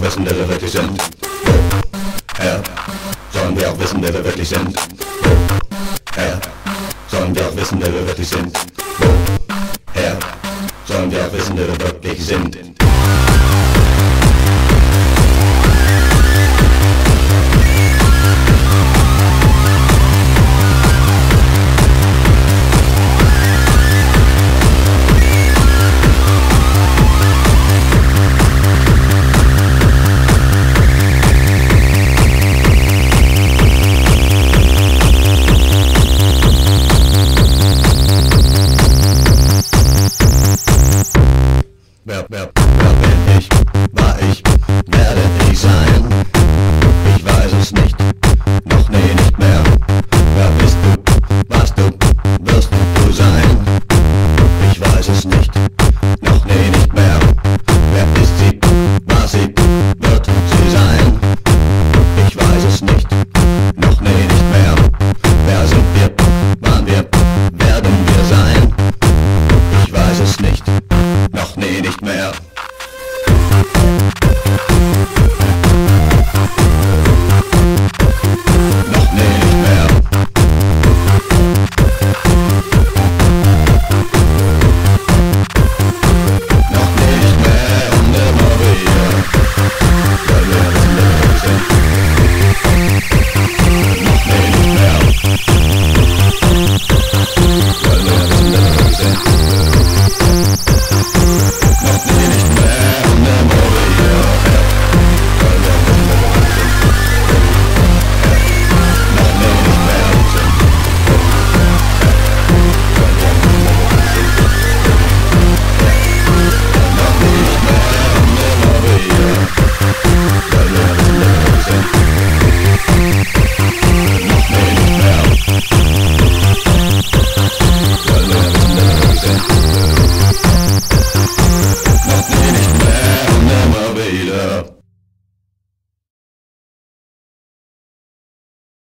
wissen, wer wir wirklich sind? Herr, sollen wir auch wissen, wer wir wirklich sind? Herr, sollen wir auch wissen, wer wir wirklich sind? Herr, sollen wir auch wissen, wer wir wirklich sind? Wer bin ich? War ich? Werde ich sein? Ich weiß es nicht, noch nie nicht mehr. Wer bist du? Warst du? Wirst du sein? Ich weiß es nicht, noch nie nicht mehr. Wer ist sie? War sie? Wird sie sein? Ich weiß es nicht, noch nie nicht mehr. Wer sind wir? Waren wir? Werden wir sein? Ich weiß es nicht, noch nie nicht mehr.